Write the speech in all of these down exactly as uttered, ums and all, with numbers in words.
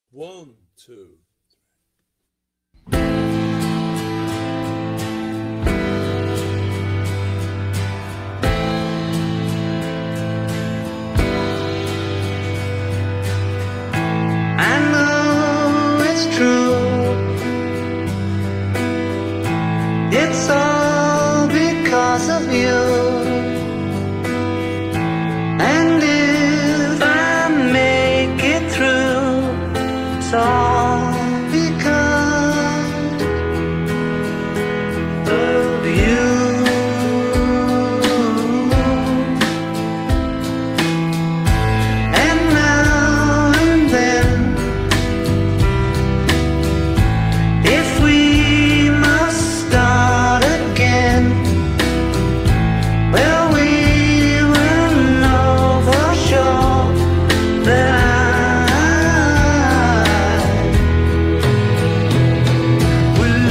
One, two. I know it's true. It's all because of you. And if I make it through, it's all because of you. And now and then, if we must start again, well, we will know for sure that I will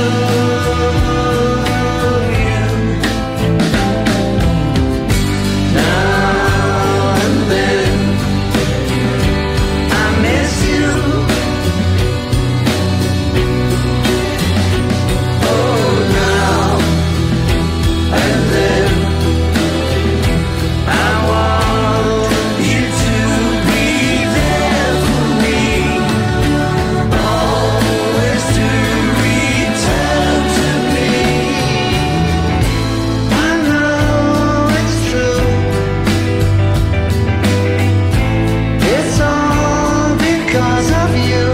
love you. Now and then, I miss you. Oh, now and then, I want you to be there for me, always to return to me. I know it's true. It's all because of you.